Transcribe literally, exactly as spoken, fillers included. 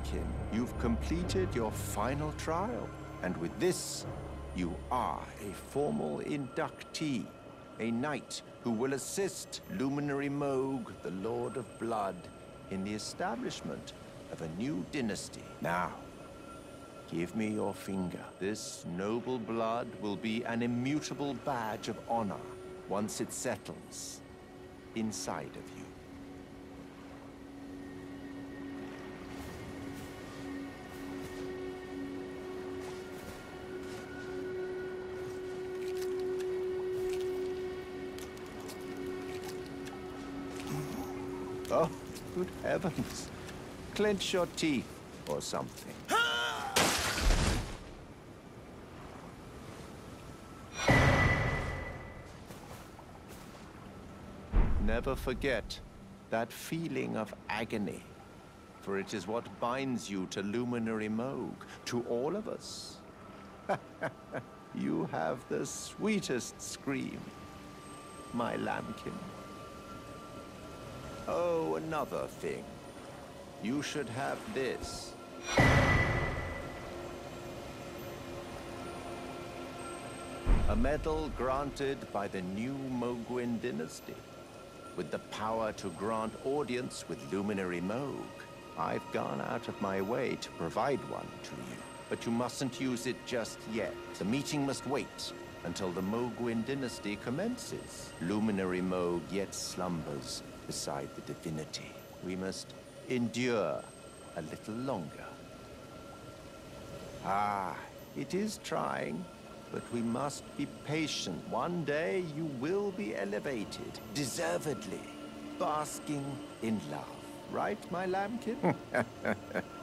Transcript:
lambkin, you've completed your final trial. And with this, you are a formal inductee, a knight who will assist Luminary Moog, the Lord of Blood, in the establishment of a new dynasty. Now, give me your finger. This noble blood will be an immutable badge of honor once it settles inside of you. Oh, good heavens. Clench your teeth or something. Never forget that feeling of agony, for it is what binds you to Luminary Moog, to all of us. You have the sweetest scream, my lambkin. Oh, another thing. You should have this. A medal granted by the new Moguin dynasty, with the power to grant audience with Luminary Moog. I've gone out of my way to provide one to you, but you mustn't use it just yet. The meeting must wait until the Moguin dynasty commences. Luminary Moog yet slumbers beside the divinity. We must endure a little longer. Ah, it is trying, but we must be patient. One day you will be elevated, deservedly, basking in love. Right, my lambkin?